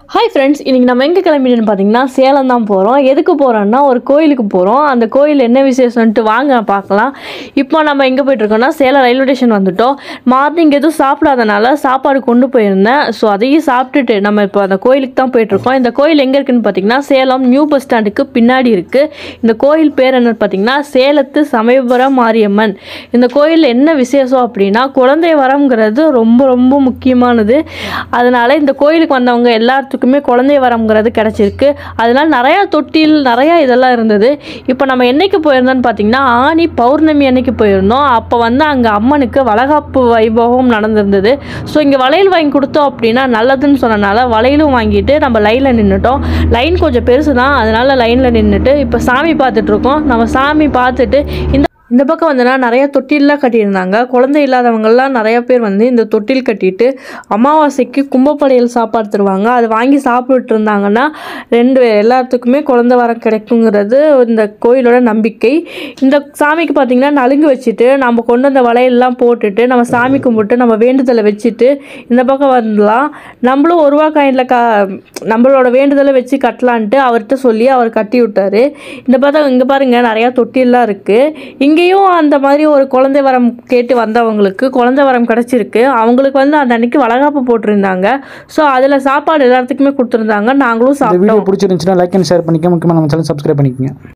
Hi friends, இன்றைக்கி நம்ம எங்கே கிளம்பிட்டோன்னு பார்த்தீங்கன்னா சேலம் தான் போகிறோம். எதுக்கு போகிறோன்னா ஒரு கோயிலுக்கு போகிறோம். அந்த கோயில் என்ன விசேஷம்ன்ட்டு வாங்க பார்க்கலாம். இப்போ நம்ம எங்கே போய்ட்டுருக்கோம்னா சேலம் ரயில்வே ஸ்டேஷன் வந்துவிட்டோம். மார்னிங் எதுவும் சாப்பிடாதனால சாப்பாடு கொண்டு போயிருந்தேன். ஸோ அதையும் சாப்பிட்டுட்டு நம்ம இப்போ அந்த கோயிலுக்கு தான் போய்ட்டுருக்கோம். இந்த கோயில் எங்கே இருக்குதுன்னு பார்த்தீங்கன்னா சேலம் நியூ பஸ் ஸ்டாண்டுக்கு பின்னாடி இருக்குது. இந்த கோயில் பேர் என்னன்னு பார்த்தீங்கன்னா சேலத்து சமயபுரம் மாரியம்மன். இந்த கோயிலில் என்ன விசேஷம் அப்படின்னா குழந்தை வரம்ங்கிறது ரொம்ப ரொம்ப முக்கியமானது. அதனால் இந்த கோயிலுக்கு வந்தவங்க எல்லாத்துக்குமே குழந்தை வரம்ங்கிறது கிடச்சிருக்கு. அதனால நிறையா தொட்டில் நிறையா இதெல்லாம் இருந்தது. இப்போ நம்ம என்னைக்கு போயிருந்தோம்னு பார்த்தீங்கன்னா ஆனி பௌர்ணமி அன்னைக்கு போயிருந்தோம். அப்போ வந்து அங்கே அம்மனுக்கு வளகாப்பு வைபவம் நடந்திருந்தது. ஸோ இங்கே வளையல் வாங்கி கொடுத்தோம் அப்படின்னா நல்லதுன்னு சொன்னனால வளையலும் வாங்கிட்டு நம்ம லைனில் நின்றுட்டோம். லைன் கொஞ்சம் பெருசு தான், அதனால லைனில் நின்றுட்டு இப்போ சாமி பார்த்துட்ருக்கோம். நம்ம சாமி பார்த்துட்டு இந்த பக்கம் வந்துன்னா நிறையா தொட்டில்லாம் கட்டியிருந்தாங்க. குழந்தை இல்லாதவங்கள்லாம் நிறையா பேர் வந்து இந்த தொட்டில் கட்டிட்டு அமாவாசைக்கு கும்பப்படையல் சாப்பாடு தருவாங்க. அதை வாங்கி சாப்பிட்டு இருந்தாங்கன்னா எல்லாத்துக்குமே குழந்தை வரம் கிடைக்குங்கிறது இந்த கோயிலோட நம்பிக்கை. இந்த சாமிக்கு பார்த்திங்கன்னா நலுங்கு வச்சுட்டு நம்ம கொண்டு வந்த வளையல்லாம் போட்டுட்டு நம்ம சாமி கும்பிட்டு நம்ம வேண்டுதலை வச்சுட்டு இந்த பக்கம் வந்துடலாம். நம்மளும் ஒரு ரூபா காயினில் நம்மளோட வேண்டுதலை வச்சு கட்டலான்ட்டு அவர்கிட்ட சொல்லி அவர் கட்டி விட்டார். இந்த பார்த்தா இங்கே பாருங்கள் நிறையா தொட்டில்லாம் இருக்குது. இங்கேயும் அந்த மாதிரி ஒரு குழந்தை வரம் கேட்டு வந்தவங்களுக்கு குழந்தை வரம் கிடச்சிருக்கு. அவங்களுக்கு வந்து அந்த அன்னைக்கு வளகாப்பு போட்டிருந்தாங்க. ஸோ அதில் சாப்பாடு எல்லாத்துக்குமே கொடுத்துருந்தாங்க. நாங்களும் சாப்பிட்டோம். பிடிச்சிருந்துச்சுன்னா லைக் அண்ட் ஷேர் பண்ணிக்க, முக்கியமாக நம்ம சேனல் சப்ஸ்கிரைப் பண்ணிக்கோங்க.